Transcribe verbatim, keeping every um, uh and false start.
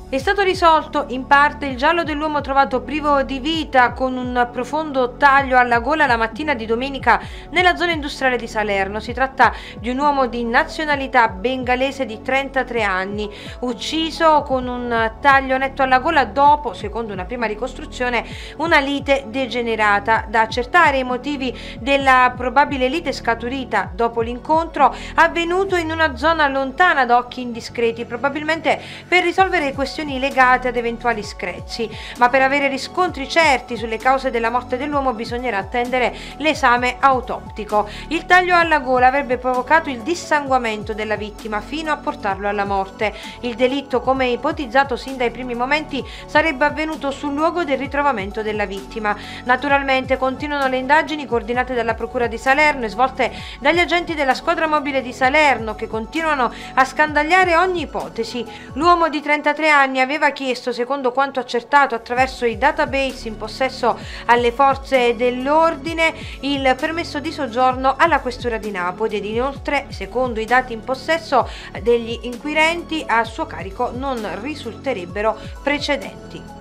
È stato risolto in parte il giallo dell'uomo trovato privo di vita con un profondo taglio alla gola la mattina di domenica nella zona industriale di Salerno. Si tratta di un uomo di nazionalità bengalese di trentatré anni, ucciso con un taglio netto alla gola dopo, secondo una prima ricostruzione, una lite degenerata. Da accertare i motivi della probabile lite scaturita dopo l'incontro avvenuto in una zona lontana da occhi indiscreti, probabilmente per risolvere questioni legate ad eventuali screzi, ma per avere riscontri certi sulle cause della morte dell'uomo bisognerà attendere l'esame autoptico. Il taglio alla gola avrebbe provocato il dissanguamento della vittima fino a portarlo alla morte. Il delitto, come ipotizzato sin dai primi momenti, sarebbe avvenuto sul luogo del ritrovamento della vittima. Naturalmente continuano le indagini coordinate dalla Procura di Salerno e svolte dagli agenti della squadra mobile di Salerno, che continuano a scandagliare ogni ipotesi. L'uomo di trentatré anni aveva chiesto, secondo quanto accertato attraverso i database in possesso alle forze dell'ordine, il permesso di soggiorno alla questura di Napoli ed inoltre, secondo i dati in possesso degli inquirenti, a suo carico non risulterebbero precedenti.